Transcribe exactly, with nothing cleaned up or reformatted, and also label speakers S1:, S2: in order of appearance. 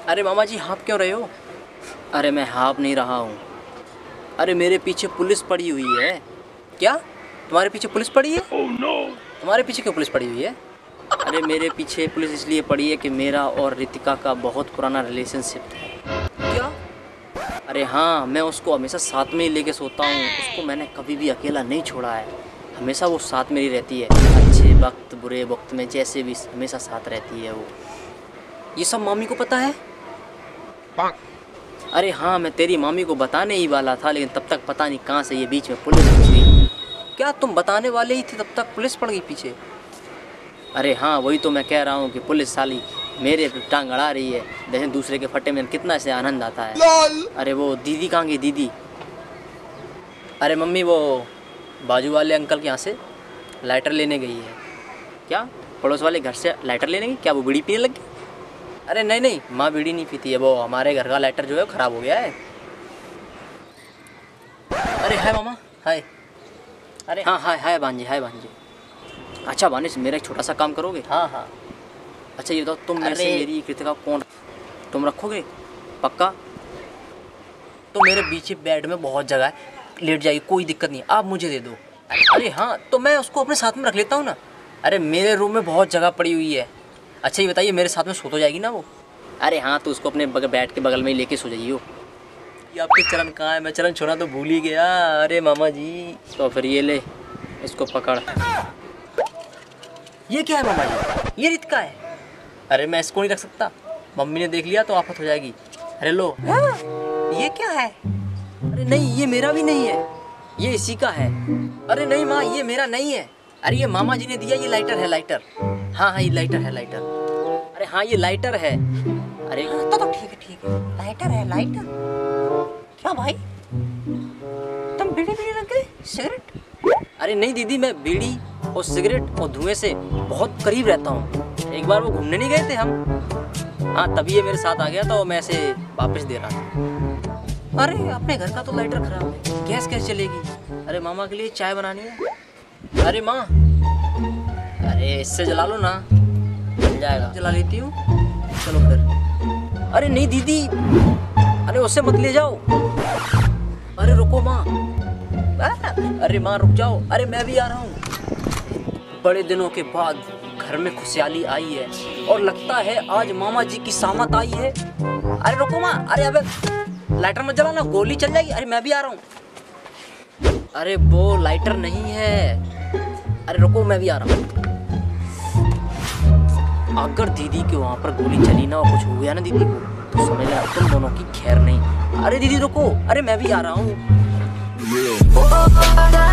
S1: अरे मामा जी हाँप क्यों रहे हो?
S2: अरे मैं हाँप नहीं रहा हूँ। अरे मेरे पीछे पुलिस पड़ी हुई है।
S1: क्या तुम्हारे पीछे पुलिस पड़ी है?
S2: oh, no.
S1: तुम्हारे पीछे क्यों पुलिस पड़ी हुई है?
S2: अरे मेरे पीछे पुलिस इसलिए पड़ी है कि मेरा और रितिका का बहुत पुराना रिलेशनशिप है।
S1: क्या?
S2: अरे हाँ, मैं उसको हमेशा साथ में ही लेके सोता हूँ। उसको मैंने कभी भी अकेला नहीं छोड़ा है। हमेशा वो साथ में ही रहती है, अच्छे वक्त बुरे वक्त में जैसे भी हमेशा साथ रहती है वो।
S1: ये सब मामी को पता है?
S2: अरे हाँ, मैं तेरी मामी को बताने ही वाला था, लेकिन तब तक पता नहीं कहाँ से ये बीच में पुलिस घुस गई।
S1: क्या तुम बताने वाले ही थे तब तक पुलिस पड़ गई पीछे?
S2: अरे हाँ, वही तो मैं कह रहा हूँ कि पुलिस साली मेरे टांग अड़ा रही है। जैसे दूसरे के फटे में कितना से आनंद आता है। अरे वो दीदी कहाँ गई दीदी?
S1: अरे मम्मी वो बाजू वाले अंकल के यहाँ से लाइटर लेने गई है।
S2: क्या पड़ोस वाले घर से लाइटर लेने गई? क्या वो बीड़ी पीने लगी?
S1: अरे नहीं नहीं, माँ बीड़ी नहीं पीती है, वो हमारे घर का लाइटर जो है ख़राब हो गया है। अरे हाय मामा, हाय।
S2: अरे हाँ हाय हाय भांजी, हाय भांजी। अच्छा भानिश, मेरा एक छोटा सा काम करोगे?
S1: हाँ हाँ।
S2: अच्छा ये बताओ, तुम मेरे से मेरी कृतिका कौन तुम रखोगे पक्का?
S1: तो मेरे पीछे बेड में बहुत जगह है, लेट जाएगी, कोई दिक्कत नहीं, आप मुझे दे दो। अरे हाँ, तो मैं उसको अपने साथ में रख लेता हूँ ना। अरे मेरे रूम में बहुत जगह पड़ी हुई है। अच्छा ये बताइए, मेरे साथ में सो तो जाएगी ना वो?
S2: अरे हाँ, तो उसको अपने बेड के बगल में ही लेके सो जाइयो।
S1: ये आपके चरण कहाँ है? मैं चरण छोड़ा तो भूल ही गया। अरे मामा जी।
S2: तो फिर ये ले, इसको पकड़।
S1: ये क्या है मामा जी? ये रितिका है। अरे मैं इसको नहीं रख सकता, मम्मी ने देख लिया तो आफत हो जाएगी। अरे लो। हाँ? ये क्या है? अरे नहीं, ये मेरा भी नहीं है, ये इसी का है। अरे नहीं माँ, ये मेरा नहीं है। अरे ये मामा जी ने दिया, ये लाइटर है, लाइटर। हाँ हाँ, ये लाइटर है, लाइटर।
S2: अरे हाँ, ये लाइटर है।
S1: अरे हाँ, तो तो ठीक है ठीक है, लाइटर है, लाइटर। क्या भाई, तुम बीड़ी बीड़ी लग गए? सिगरेट?
S2: अरे नहीं दीदी, मैं बीड़ी और सिगरेट और धुएं से बहुत करीब रहता हूँ। एक बार वो घूमने नहीं गए थे हम, हाँ तभी ये मेरे साथ आ गया, तो मैं इसे वापस दे रहा था।
S1: अरे अपने घर का तो लाइटर खराब है, गैस कैसे चलेगी? अरे मामा के लिए चाय बनानी है। अरे माँ,
S2: अरे इससे जला लो ना, चल जाएगा।
S1: जला लेती हूँ, चलो फिर। अरे नहीं दीदी, अरे उससे मत ले जाओ। अरे रुको माँ, अरे माँ रुक जाओ। अरे मैं भी आ रहा हूँ। बड़े दिनों के बाद घर में खुशहाली आई है और लगता है आज मामा जी की सामत आई है। अरे रुको माँ, अरे अबे लाइटर मत जलाना, गोली चल जाएगी। अरे मैं भी आ रहा हूँ। अरे वो लाइटर नहीं है। अरे रुको, मैं भी आ रहा हूँ। अगर दीदी के वहाँ पर गोली चली ना और कुछ हो गया ना दीदी को, तो समझ लेना तुम दोनों की खैर नहीं। अरे दीदी रुको, अरे मैं भी आ रहा हूँ।